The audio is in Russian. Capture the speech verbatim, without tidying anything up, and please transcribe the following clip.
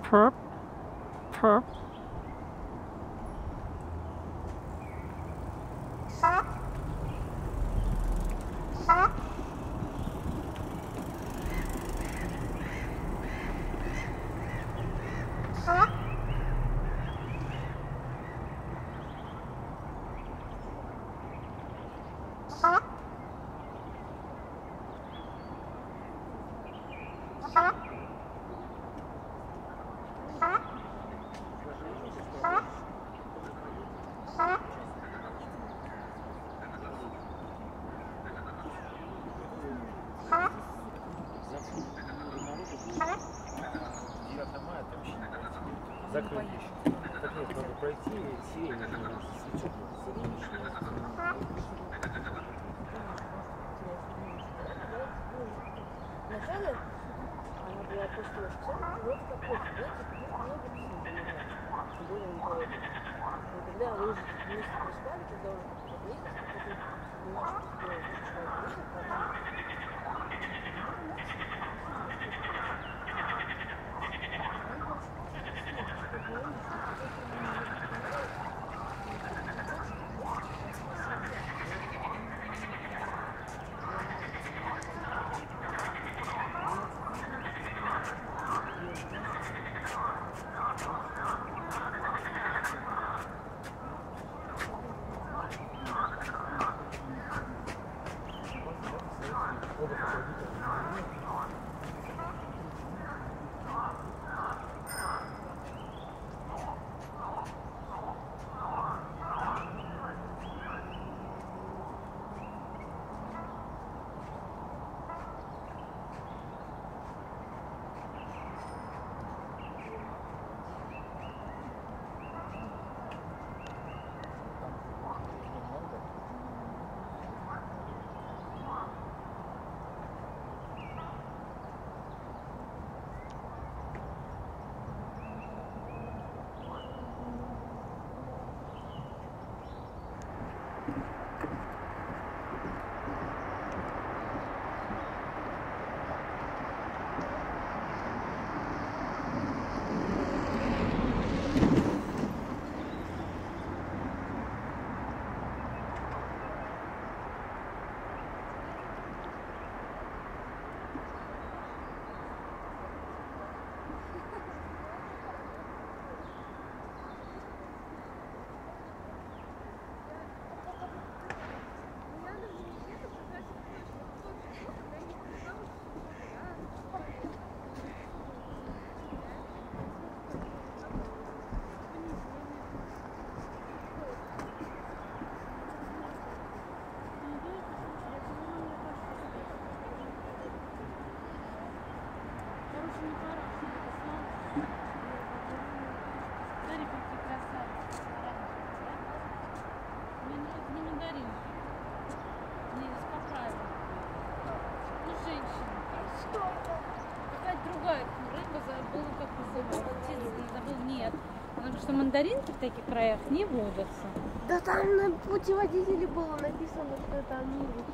Purp, purp. Закрыть. Так нет, надо пройти сирень, свечок Вначале она была пустошь, вот какой-то, много когда вы уже вместе проспали, когда уже подъехали, потом понимаешь, что сделать, человек вышел, Нет, потому что мандаринки в таких краях не водятся. Да там на путеводителе было написано, что это они.